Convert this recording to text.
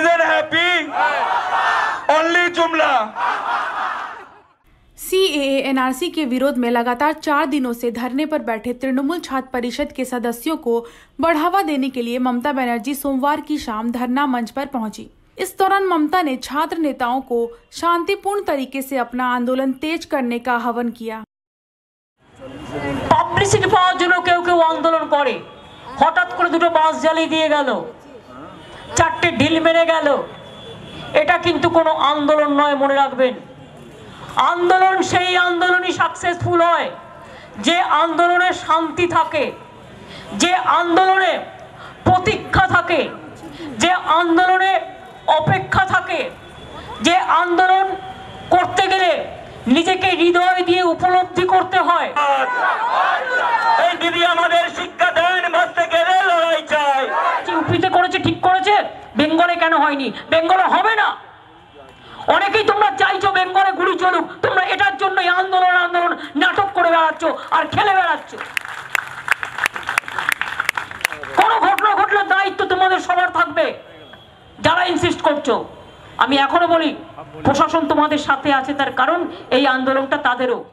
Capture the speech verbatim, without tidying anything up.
citizen happy? Only जुमला। CAA NRC के विरोध में लगातार चार दिनों से धरने पर बैठे तृणमूल छात्र परिषद के सदस्यों को बढ़ावा देने के लिए ममता बनर्जी सोमवार की शाम धरना मंच पर पहुंची। इस दौरान ममता ने छात्र नेताओं को शांतिपूर्ण तरीके से अपना आंदोलन तेज करने का आह्वान किया। পাবলিসিটি পাওয়ার জন্য কেউ কেউ আন্দোলন করে, হঠাৎ করে দুটো বাস জ্বালিয়ে দিয়ে গেল, চারটে ঢিল মেরে গেল, এটা কিন্তু কোনো আন্দোলন নয়, মনে রাখবেন। আন্দোলন সেই আন্দোলনই সাকসেসফুল হয় যে আন্দোলনে শান্তি থাকে, যে আন্দোলনে প্রতীক্ষা থাকে, যে আন্দোলনে অপেক্ষা থাকে, যে আন্দোলন করতে গেলে নিজেকে হৃদয় দিয়ে উপলব্ধি করতে হয়। এই দিদি আমাদের শিক্ষা দেন, বাঁচতে গেলে লড়াই চাই। ইউপিতে করেছে, ঠিক করেছে, বেঙ্গলে কেন হয়নি? বেঙ্গলে হবে না। অনেকেই তোমরা চাইছো বেঙ্গলে গুলি চলুক, তোমরা এটার জন্যই আন্দোলন আন্দোলন নাটক করে বেড়াচ্ছ আর খেলে বেড়াচ্ছ। কোনো ঘটনা ঘটলে দায়িত্ব তোমাদের সবার থাকবে যারা ইনসিস্ট করছো। আমি এখনো বলি প্রশাসন তোমাদের সাথে আছে, তার কারণ এই আন্দোলনটা তাদেরও।